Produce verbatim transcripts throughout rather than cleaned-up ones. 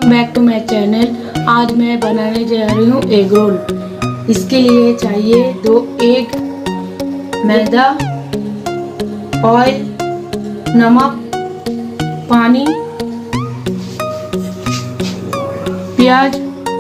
Back to my channel. आज मैं बनाने जा रही हूँ एग रोल। इसके लिए चाहिए दो एग, मैदा, ऑयल, नमक, पानी, प्याज,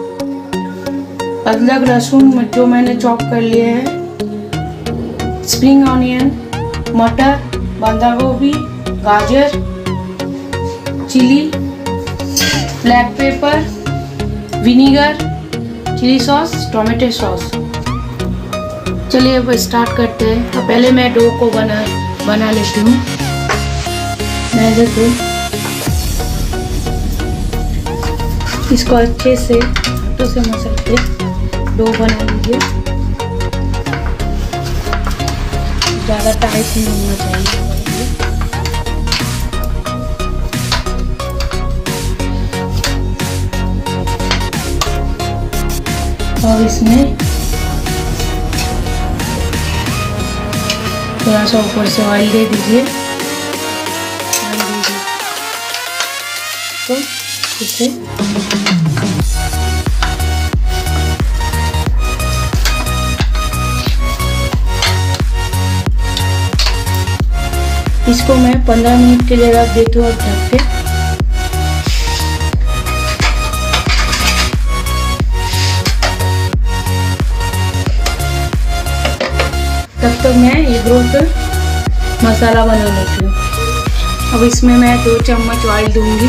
अदरक लहसुन जो मैंने चॉप कर लिए है, स्प्रिंग ऑनियन, मटर, बंधा गोभी, गाजर, chilli, black pepper, vinegar, chilli sauce, tomato sauce. चलिए अब स्टार्ट करते हैं। तो पहले मैं डो को बना बना लेती हूँ। मैदे को इसको अच्छे से हाथों से मसल के डो बना लीजिए। ज़्यादा टाइट नहीं होना चाहिए। और इसमें थोड़ा सा ऊपर से ऑयल दे दीजिए। तो इसे इसको मैं पंद्रह मिनट के लिए रख देती हूँ और ढक के। तब तक मैं एग रोल पर मसाला बना लेती हूँ। अब इसमें मैं दो चम्मच ऑयल दूंगी।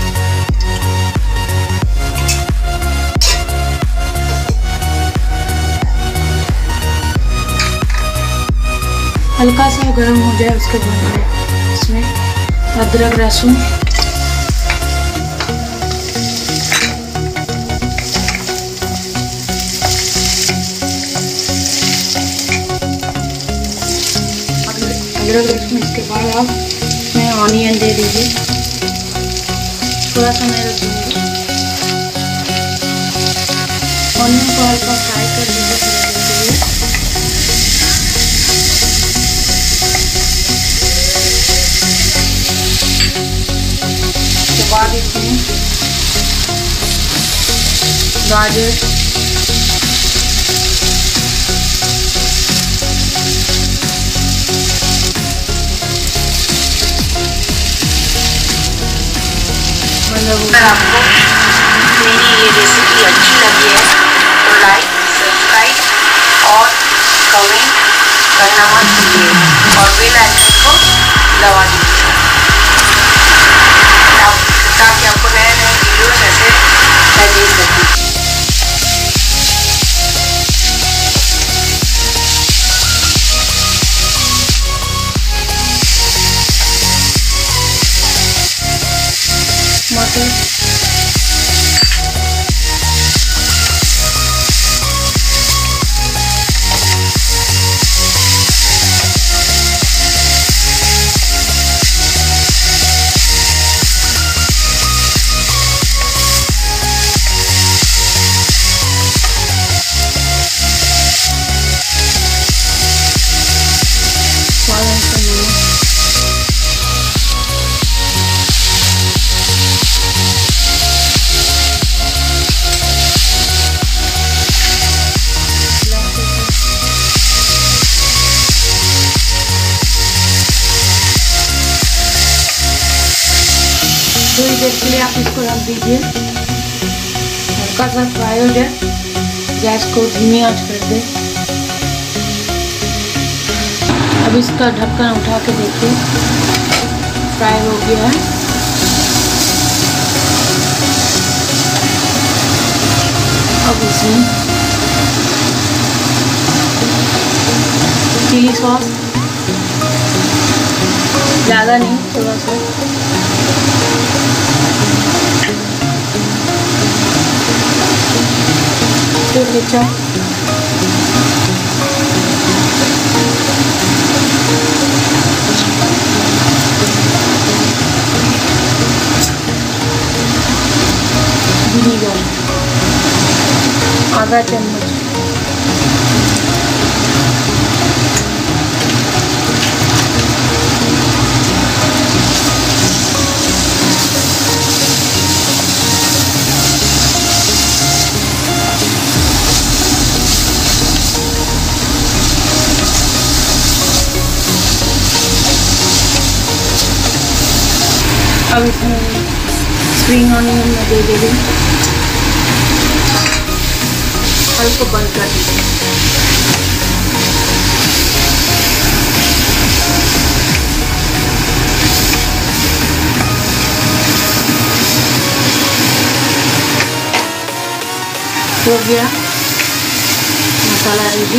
हल्का सा गर्म हो जाए उसके बाद इसमें अदरक लहसुन, अदरक लहसुन इसके बाद आप मैं ऑनियन दे दीजिए। थोड़ा सा मैं रख दूँगी। ऑनियन को हल्का फ्राई कर दीजिए थोड़ी देर के लिए। उसके बाद इसमें गाजर, अगर आपको मेरी ये रेसिपी अच्छी लगी है तो लाइक, सब्सक्राइब और कमेंट करना मत भूलिए और बेल आइकन को दबा दीजिए ताकि आपको नए नए वीडियोस ऐसे मैं दे सकूँ। मटर, थोड़ी देर के लिए आप इसको रख दीजिए। हल्का सा फ्राई हो जाए, गैस को धीमी आंच कर दें। अब इसका ढक्कन उठा के देखिए, फ्राई हो गया है। अब इसमें चिली सॉस, ज़्यादा नहीं, थोड़ा सा, केचप, विनीगर आधा चम्मच, अब इसमें स्प्रिंग ऑनियन में दे दे रही, हल्को बंद कर दीजिए। हो गया मसाला रेडी।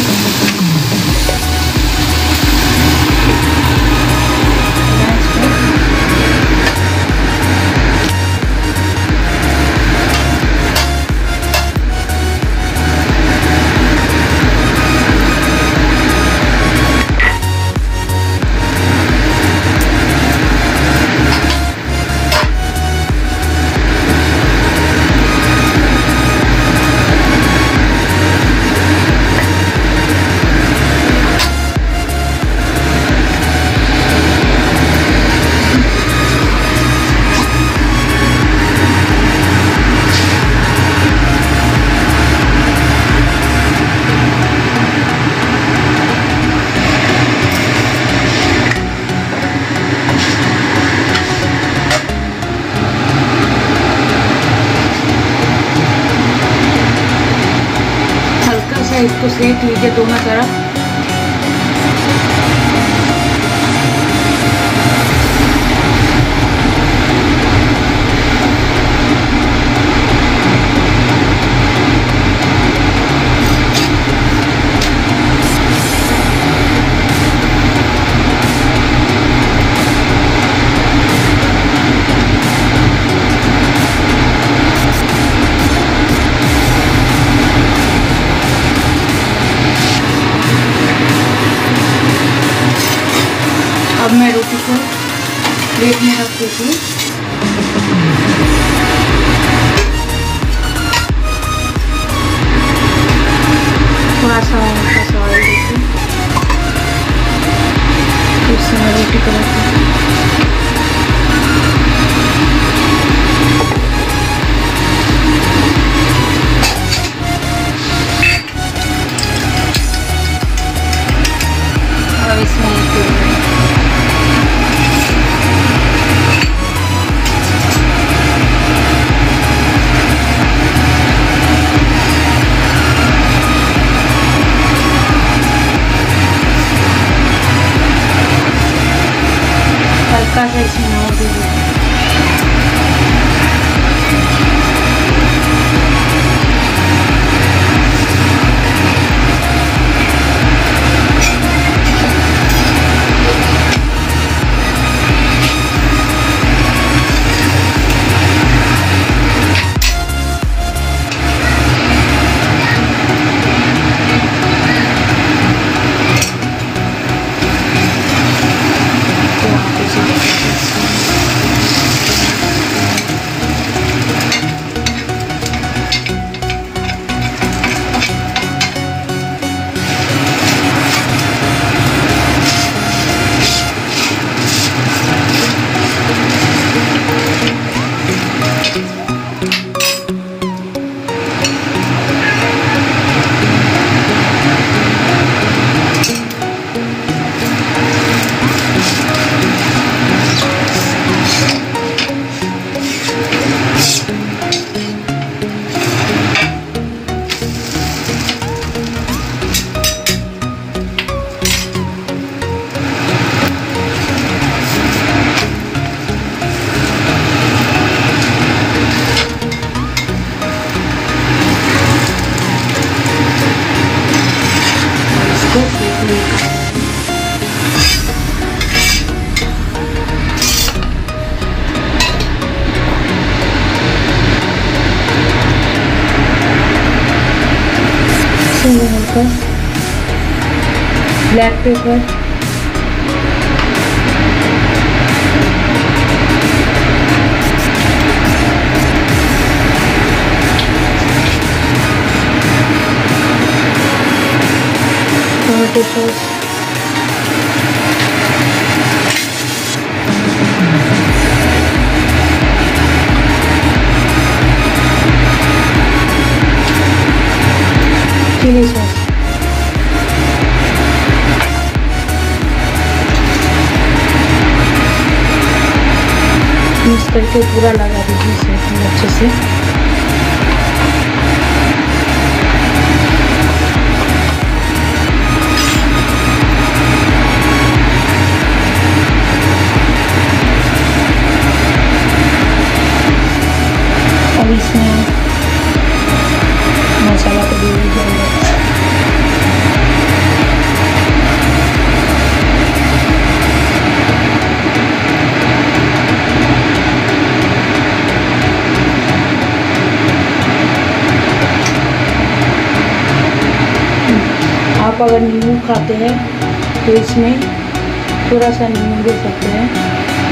इसको सेक लीजिए दोनों तरफ। अब मैं रोटी को प्लेट में रख देती हूँ। थोड़ा सा हल्का सा ऑयल देती हूँ, फिर से मैं रोटी को रखती हूँ। और इसमें हल्का सा इसमें नमक दे दीजिए। Black pepper, tomato sauce, chilli sauce, mix पूरा लगा दीजिए इसे अच्छे से। अब इसमें मसाला को दे दीजिए। आप अगर नींबू खाते हैं तो इसमें थोड़ा सा नींबू दे सकते हैं।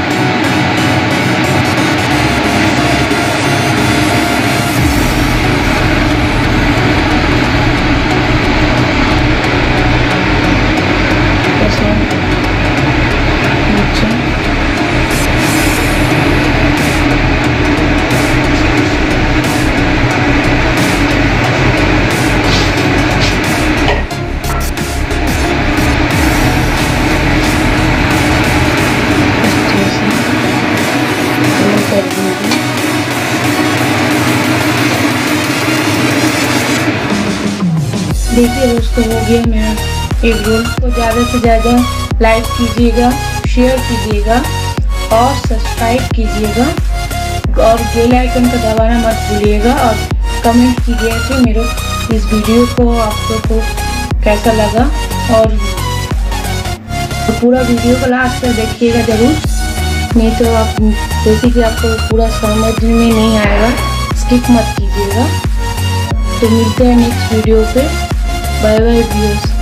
देखिए दोस्तों, हो गया मेरा एग रोल। तो ज़्यादा से ज़्यादा लाइक कीजिएगा, शेयर कीजिएगा और सब्सक्राइब कीजिएगा और बेल आइकन को दबाना मत भूलिएगा और कमेंट कीजिएगा कि मेरे इस वीडियो को आपको को कैसा लगा। और तो पूरा वीडियो को लास्ट तक देखिएगा ज़रूर, नहीं तो आप जैसे कि आपको पूरा समझ में नहीं आएगा, स्किप मत कीजिएगा। तो मिलते हैं नेक्स्ट वीडियो पे। Bye bye viewers.